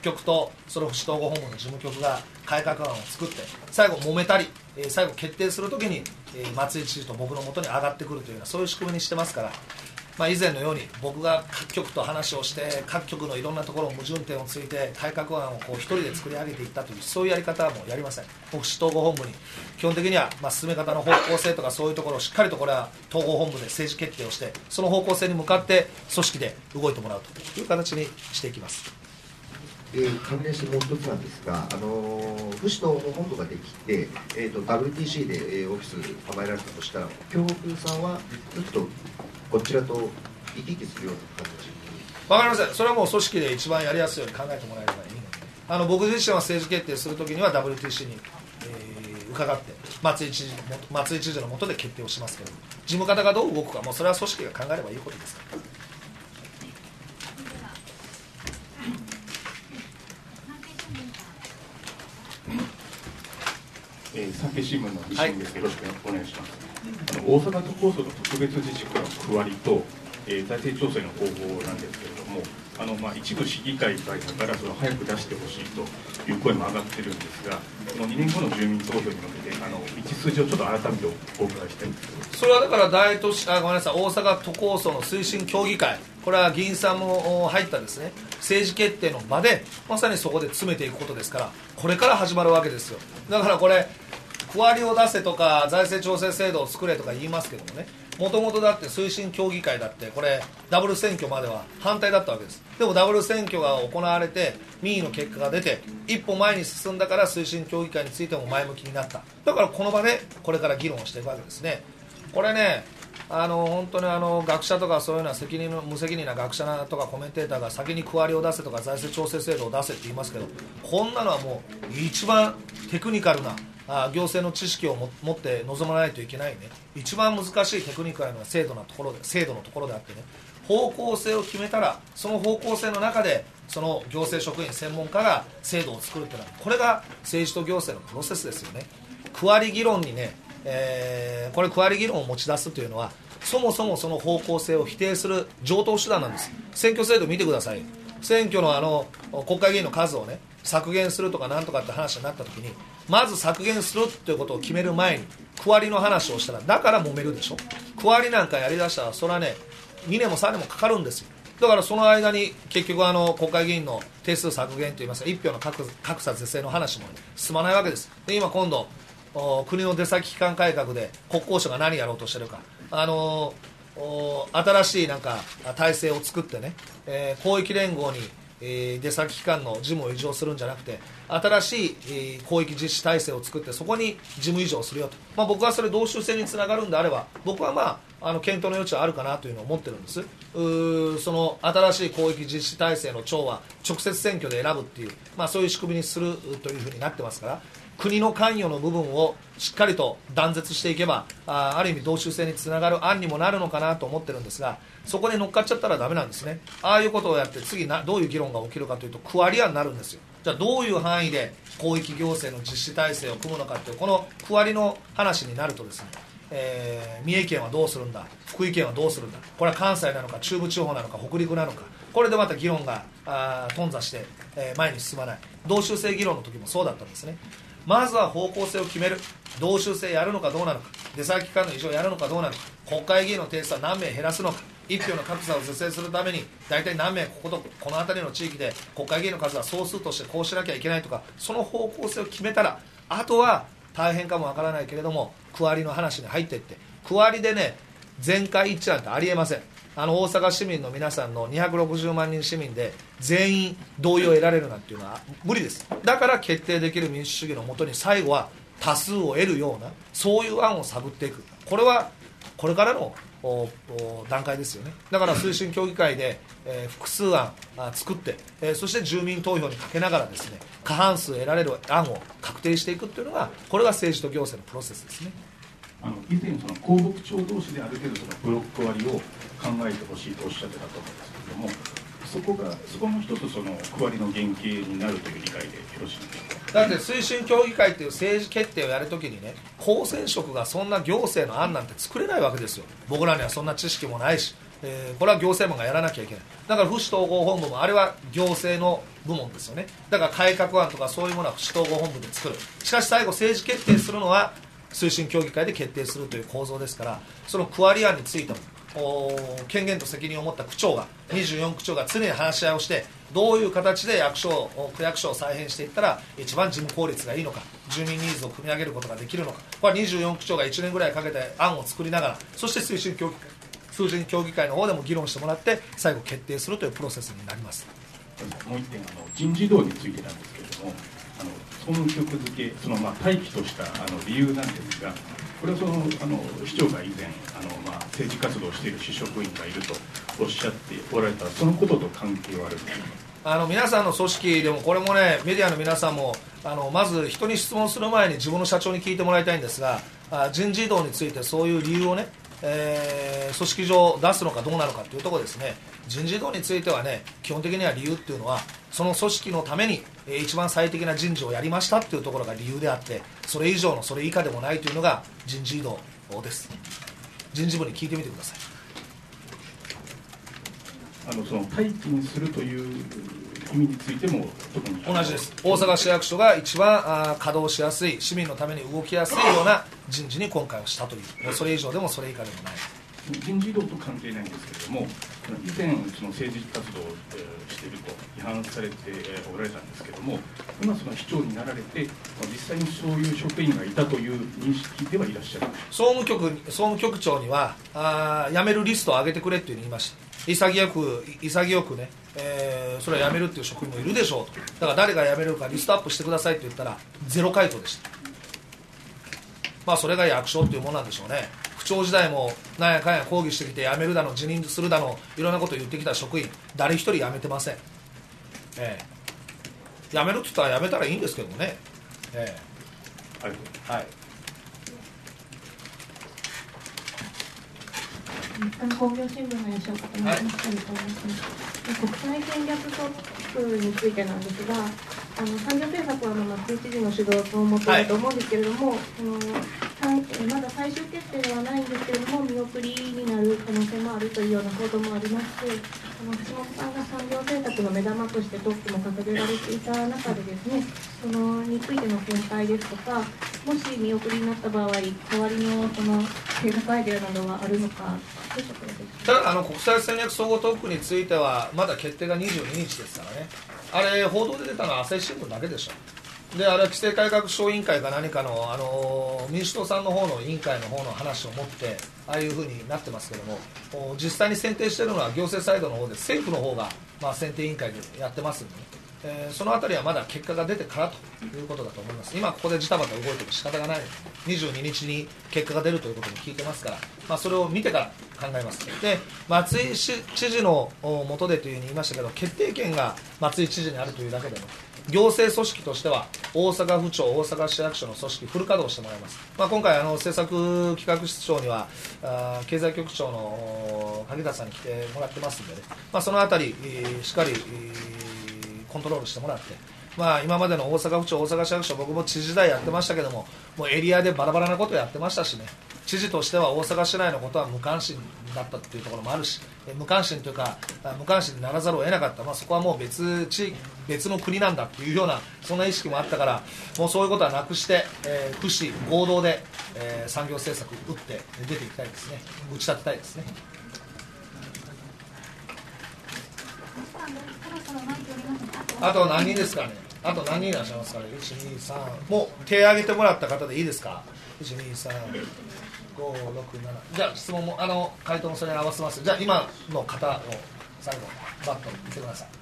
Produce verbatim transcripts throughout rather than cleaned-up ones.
局とその保守統合本部の事務局が改革案を作って最後揉めたり、えー、最後決定するときに、えー、松井知事と僕のもとに上がってくるというようなそういう仕組みにしてますから、まあ、以前のように僕が各局と話をして各局のいろんなところを矛盾点をついて改革案をこう一人で作り上げていったというそういうやり方はもうやりません。保守統合本部に基本的にはまあ進め方の方向性とかそういうところをしっかりとこれは統合本部で政治決定をしてその方向性に向かって組織で動いてもらうという形にしていきます。 えー、関連してもう一つなんですが、あのー、府市の本部ができて、えー、と ダブリューティーシー で、えー、オフィス構えられたとしたら、京極さんはずっとこちらと行き来するような形に。 分かりません、それはもう組織で一番やりやすいように考えてもらえればいいので、あの僕自身は政治決定するときには ダブリューティーシー に、えー、伺って松井知事松井知事の下で決定をしますけど、事務方がどう動くか、もうそれは組織が考えればいいことですから。 えー、産経新聞の西野です、はい、よろしくお願いします。あの大阪都構想の特別自治区の区割りと、えー、財政調整の方法なんですけれども、あの、まあ、一部市議会からその早く出してほしいという声も上がってるんですが、このにねんごの住民投票に向けてあの道筋をちょっと改めてお伺いしたいんですけど。 それはだから大都市あごめんなさい大阪都構想の推進協議会、これは議員さんも入ったですね政治決定の場でまさにそこで詰めていくことですから、これから始まるわけですよ。だからこれ区割りを出せとか財政調整制度を作れとか言いますけどもね、もともとだって推進協議会だってこれダブル選挙までは反対だったわけです。でもダブル選挙が行われて民意の結果が出て一歩前に進んだから推進協議会についても前向きになった。だからこの場でこれから議論をしていくわけですね。これね、あの本当にあの学者とかそういうのは責任の無責任な学者とかコメンテーターが先に区割りを出せとか財政調整制度を出せって言いますけど、こんなのはもう一番テクニカルなあ行政の知識をも持って臨まないといけないね、一番難しいテクニカルな制度のところで制度のところであってね、方向性を決めたらその方向性の中でその行政職員専門家が制度を作るというのは、これが政治と行政のプロセスですよね。区割り議論にね、えー、これ区割り議論を持ち出すというのはそもそもその方向性を否定する常套手段なんです。選挙制度見てください。選挙のあの国会議員の数をね削減するとかなんとかって話になった時に、まず削減するということを決める前に区割りの話をしたら、だから揉めるでしょ。区割りなんかやりだしたらそれはねにねんもさんねんもかかるんですよ。だからその間に結局あの国会議員の定数削減といいますかいち票の格差是正の話も、ね、進まないわけです。で今今度国の出先機関改革で国交省が何やろうとしてるか、あの新しいなんか体制を作ってね、えー、広域連合にえー、出先機関の事務を移譲するんじゃなくて新しい、えー、広域実施体制を作ってそこに事務移譲するよと、まあ、僕はそれ同州制につながるんであれば僕は、まあ、あの検討の余地はあるかなというのを思ってるんです。うその新しい広域実施体制の長は直接選挙で選ぶっていう、まあ、そういう仕組みにするというふうになってますから、国の関与の部分をしっかりと断絶していけば あ, ある意味同州制につながる案にもなるのかなと思ってるんですが、そこに乗っかっちゃったらダメなんですね。ああいうことをやって次などういう議論が起きるかというと区割り案になるんですよ。じゃあどういう範囲で広域行政の実施体制を組むのかというこの区割りの話になるとですね、えー、三重県はどうするんだ、福井県はどうするんだ、これは関西なのか中部地方なのか北陸なのか、これでまた議論があ頓挫して、えー、前に進まない。同州制議論の時もそうだったんですね。まずは方向性を決める。同州制やるのかどうなのか、出先機関の移譲やるのかどうなのか、国会議員の定数は何名減らすのか、一票の格差を是正するために大体何名こことこの辺りの地域で国会議員の数は総数としてこうしなきゃいけないとか、その方向性を決めたらあとは大変かもわからないけれども区割りの話に入っていって、区割りでね全会一致なんてありえません。あの大阪市民の皆さんのにひゃくろくじゅうまんにん市民で全員同意を得られるなんていうのは無理です。だから決定できる民主主義のもとに最後は多数を得るようなそういう案を探っていく、これはこれからの段階ですよね。だから推進協議会で、えー、複数案作って、えー、そして住民投票にかけながらですね過半数得られる案を確定していくっていうのがこれが政治と行政のプロセスですね。 あの以前その公僕長同士である程度そのブロック割りを考えてほしいとおっしゃってたと思うんですけれども、そこがそこも一つその区割りの原型になるという理解でよろしいでしょうか。 だって推進協議会っていう政治決定をやるときにね公選職がそんな行政の案なんて作れないわけですよ。僕らにはそんな知識もないしえー、これは行政マンがやらなきゃいけない。だから府市統合本部もあれは行政の部門ですよね。だから改革案とかそういうものは府市統合本部で作る。しかし最後政治決定するのは推進協議会で決定するという構造ですから、その区割り案についても権限と責任を持った区長がにじゅうよん区長が常に話し合いをして、どういう形で役所を区役所を再編していったら一番事務効率がいいのか、住民ニーズを組み上げることができるのか、これはにじゅうよん区長がいちねんぐらいかけて案を作りながら、そして推進協議会推進協議会の方でも議論してもらって最後決定するというプロセスになります。 もう一点、あの人事異動についてなんですけれども、あの総務局付け、そのまあ待機としたあの理由なんですが、これはそのあの市長が以前あの、まあ、政治活動をしている市職員がいるとおっしゃっておられた、そのことと関係はあるんですか。 あの皆さんの組織でも、これもね、メディアの皆さんもあのまず人に質問する前に自分の社長に聞いてもらいたいんですが、あ人事異動についてそういう理由をね、えー、組織上出すのかどうなのかというところですね。人事異動についてはね、基本的には理由っていうのはその組織のために、えー、一番最適な人事をやりましたっていうところが理由であって、それ以上のそれ以下でもないというのが人事異動です。人事部に聞いてみてください。 あのその待機にするという意味についても特に同じです。大阪市役所が一番あ稼働しやすい、市民のために動きやすいような人事に今回はしたという、それ以上でもそれ以下でもない。 人事異動と関係ないんですけれども、以前その政治活動をしていると批判されておられたんですけれども、今その市長になられて実際にそういう職員がいたという認識ではいらっしゃる。 総務局総務局長にはあ辞めるリストを上げてくれっていうふうに言いました。潔く潔くね、えー、それは辞めるっていう職員もいるでしょうと。だから誰が辞めるかリストアップしてくださいって言ったらゼロ回答でした。まあそれが役所っていうものなんでしょうね。区長時代もなんやかんや抗議してきて辞めるだの辞任するだのいろんなことを言ってきた職員、誰一人辞めてません。えー、辞めるって言ったら辞めたらいいんですけどもね。えー、はい、はい工業新聞の吉岡と申します。国際戦略特区についてなんですが、あの産業政策は松井知事の主導と思っていると思うんですけれども、はい、そのまだ最終決定ではないんですけれども見送りになる可能性もあるというような報道もありまして、あの橋本さんが産業政策の目玉としてトップも掲げられていた中でですね、そのについての見解ですとか、もし見送りになった場合、代わりのその政策アイデアなどはあるのか。 ただあの国際戦略総合特区についてはまだ決定がにじゅうににちですからね。あれ報道で出たのは朝日新聞だけでしょ。であれは規制改革小委員会か何かの、あの民主党さんの方の委員会の方の話を持ってああいうふうになってますけども、実際に選定しているのは行政サイドの方で、政府の方が、まあ、選定委員会でやってますんでね、えー、そのあたりはまだ結果が出てからということだと思います。今ここでジタバタ動いても仕方がない。にじゅうににちに結果が出るということも聞いてますから、まあ、それを見てから考えます。で松井知事の下でというふうに言いましたけど、決定権が松井知事にあるというだけでも行政組織としては大阪府庁、大阪市役所の組織フル稼働してもらいます。まあ、今回あの政策企画室長にはあ経済局長の萩田さんに来てもらってますんでね、まあ、そのあたり、えー、しっかり、えー、コントロールしてもらって、まあ、今までの大阪府庁、大阪市役所、僕も知事時代やってましたけども、もうエリアでバラバラなことをやってましたしね、知事としては大阪市内のことは無関心だったというところもあるし、無関心というか無関心にならざるを得なかった、まあ、そこはもう別地別の国なんだというようなそんな意識もあったから、もうそういうことはなくして、えー、府市合同で、えー、産業政策打って出ていきたいですね。打ち立てたいですね。あと何人ですかね。あと何人いらっしゃいますかね。いち、に、さん、もう手を挙げてもらった方でいいですか。いち、に、さん、ご、ろく、なな、じゃあ質問もあの回答もそれに合わせます。じゃあ今の方を最後バッと見てください。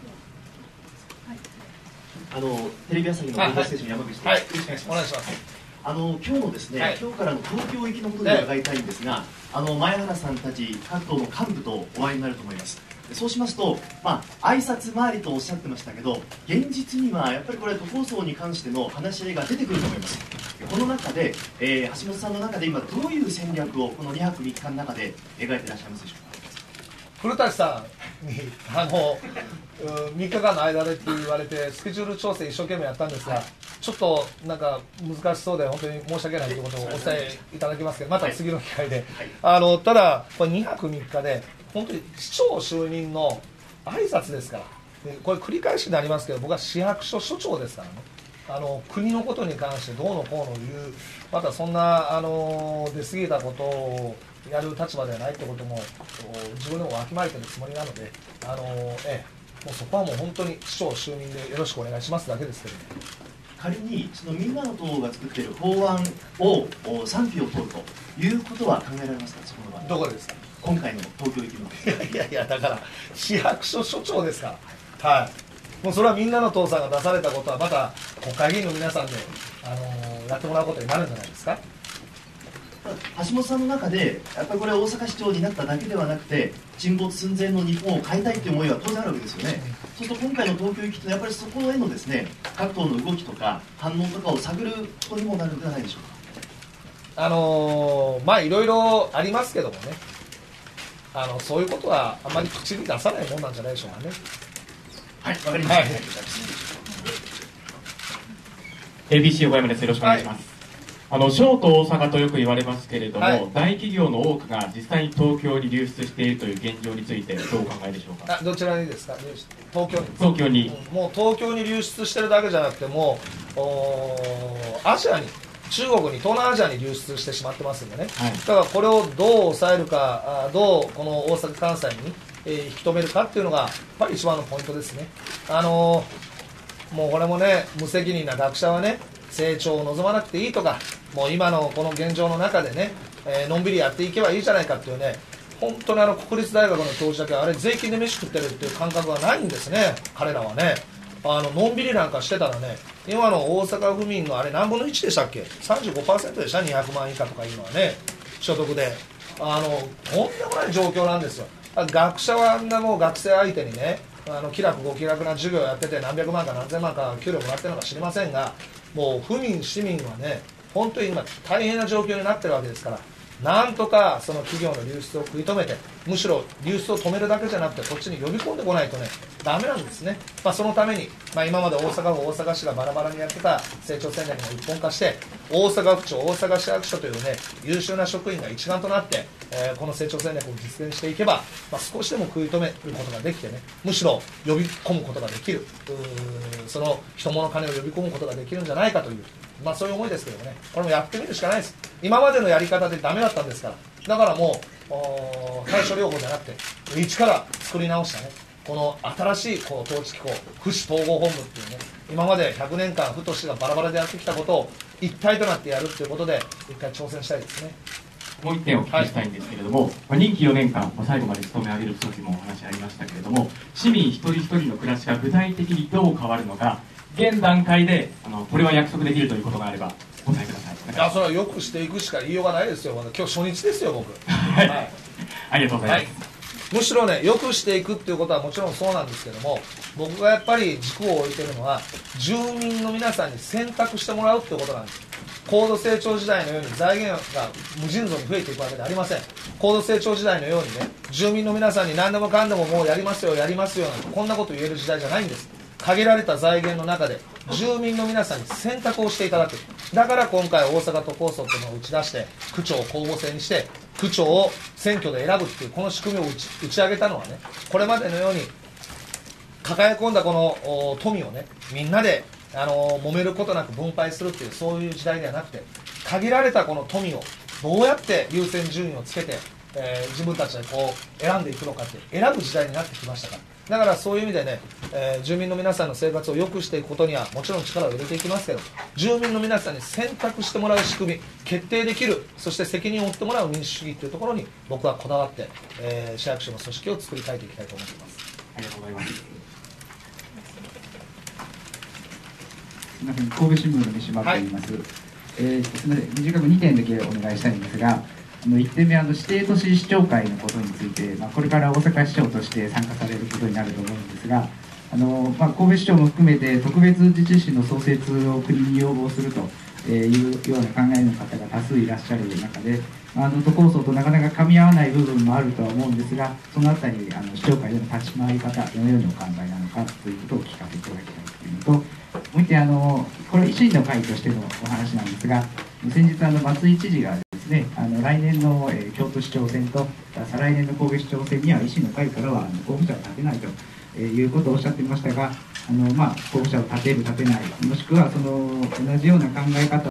あのテレビ朝日の報道ステーション山口です。 はい、よろしくお願いします。お願いします。 あの今日のですね、はい、今日からの東京行きのことで伺いたいんですが、あの前原さんたち各党の幹部とお会いになると思います。そうしますと、まあ挨拶回りとおっしゃってましたけど、現実にはやっぱりこれ都構想に関しての話し合いが出てくると思います。この中で、えー、橋本さんの中で今どういう戦略をこのにはくみっかの中で描いていらっしゃいますでしょうか。 古舘さんにあのみっかかんの間でって言われてスケジュール調整一生懸命やったんですが、はい、ちょっとなんか難しそうで本当に申し訳ないということをお伝えいただきますけど、また次の機会で、はい、あのただこれにはくみっかで本当に市長就任の挨拶ですから、これ繰り返しになりますけど、僕は市役所所長ですからね、あの国のことに関してどうのこうの言う、またそんなあの出過ぎたことをやる立場ではないということも自分でもわきまえてるつもりなので、あの、ええ、もうそこはもう本当に市長就任でよろしくお願いしますだけですけどね。 仮にそのみんなの党が作っている法案を賛否を取るということは考えられますか、そこの場合。 どこでですか。 今回の東京行きの。 いやいやいや、だから市役所所長ですから、はい、もうそれはみんなの党さんが出されたことはまた国会議員の皆さんで、あのー、やってもらうことになるんじゃないですか。 橋本さんの中でやっぱりこれ大阪市長になっただけではなくて、沈没寸前の日本を変えたいという思いは当然あるわけですよね。そうすると今回の東京行きとやっぱりそこへのですね、各党の動きとか反応とかを探ることにもなるのではないでしょうか。 あのー、まあいろいろありますけどもね、あのそういうことはあまり口に出さないもんなんじゃないでしょうかね。 はい、わかりました。はい、 エービーシー 横山です。よろしくお願いします。はい、あの小と大阪とよく言われますけれども、はい、大企業の多くが実際に東京に流出しているという現状についてどうお考えでしょうか。 あ、どちらにですか。東京に。 東京に、 うん、もう東京に流出してるだけじゃなくて、もうアジアに、中国に、東南アジアに流出してしまってますんでね、はい、だからこれをどう抑えるか、どうこの大阪・関西に、えー、引き止めるかっていうのがやっぱり一番のポイントですね。あのー、もうこれもね、無責任な学者はね、成長を望まなくていいとか、もう今のこの現状の中でね、えー、のんびりやっていけばいいじゃないかっていうね、本当にあの国立大学の教授だけはあれ税金で飯食ってるっていう感覚がないんですね、彼らはね。あののんびりなんかしてたらね、今の大阪府民のあれ何分のいちでしたっけ、 さんじゅうごパーセント でした、にひゃくまん以下とかいうのはね、所得で、あのとんでもない状況なんですよ。学者はあんなもう学生相手にね、あの気楽ご気楽な授業をやってて何百万か何千万か給料もらってるのか知りませんが、もう府民市民はね、本当に今大変な状況になってるわけですから、なんとかその企業の流出を食い止めて、むしろ流出を止めるだけじゃなくてこっちに呼び込んでこないとね、ダメなんですね。まあ、そのために、まあ、今まで大阪府大阪市がバラバラにやってた成長戦略が一本化して、大阪府庁、大阪市役所というね、優秀な職員が一丸となって、えー、この成長戦略を実現していけば、まあ、少しでも食い止めることができてね、むしろ呼び込むことができる、その人物金を呼び込むことができるんじゃないかという、まあ、そういう思いですけどね、これもやってみるしかないです。今までのやり方でダメだったんですから、だからもう対処療法じゃなくて一から作り直したね、この新しいこう統治機構、府市統合本部っていうね、今までひゃくねんかん府と市がバラバラでやってきたことを一体となってやるっていうことで一回挑戦したいですね。 もう一点お聞きしたいんですけれども、はい、任期よねんかん最後まで務め上げる時もお話ありましたけれども、市民一人一人の暮らしが具体的にどう変わるのか、現段階であのこれは約束できるということがあればお答えください。 あ、それはよくしていくしか言いようがないですよ。まだ今日初日ですよ、僕。 はい、はい、ありがとうございます。 はい、むしろね、よくしていくっていうことはもちろんそうなんですけども、僕がやっぱり軸を置いてるのは住民の皆さんに選択してもらうっていうことなんです。高度成長時代のように財源が無尽蔵に増えていくわけではありません。高度成長時代のようにね、住民の皆さんに何でもかんでももうやりますよやりますよなんてこんなこと言える時代じゃないんです。限られた財源の中で住民の皆さんに選択をしていただく。だから今回大阪都構想というのを打ち出して、区長を公募制にして区長を選挙で選ぶっていうこの仕組みを打ち、打ち上げたのはね、これまでのように抱え込んだこの富をね、みんなであの揉めることなく分配するっていうそういう時代ではなくて、限られたこの富をどうやって優先順位をつけて、えー、自分たちでこう選んでいくのかって選ぶ時代になってきましたから。だからそういう意味でね、えー、住民の皆さんの生活を良くしていくことにはもちろん力を入れていきますけど、住民の皆さんに選択してもらう仕組み、決定できる、そして責任を負ってもらう民主主義というところに僕はこだわって、えー、市役所の組織を作り変えていきたいと思っています。 ありがとうございます。 すみません、神戸新聞の三島と言います。はい、えー、すみません、短くにてんだけお願いしたいんですが、あのいってんめはあの指定都市市長会のことについて、まあ、これから大阪市長として参加されることになると思うんですが、あの、まあ、神戸市長も含めて特別自治市の創設を国に要望するというような考えの方が多数いらっしゃる中で、あの都構想となかなか噛み合わない部分もあるとは思うんですが、そのあたりあの市長会での立ち回り方、どのようにお考えなのかということをお聞かせいただきたいというのと、もう一点、あのこれ維新の会としてのお話なんですが、先日あの松井知事がですね、あの来年の、えー、京都市長選と再来年の神戸市長選には維新の会からはあの候補者を立てないと、えー、いうことをおっしゃっていましたが、あの、まあ、候補者を立てる立てない、もしくはその同じような考え方